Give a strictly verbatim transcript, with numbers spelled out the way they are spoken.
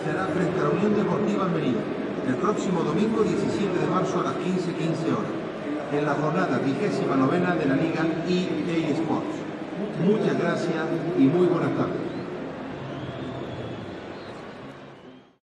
será frente a la Unión Deportiva Almería, el próximo domingo diecisiete de marzo a las quince quince horas, en la jornada vigésima novena de la Liga E A Sports. Muchas gracias y muy buenas tardes.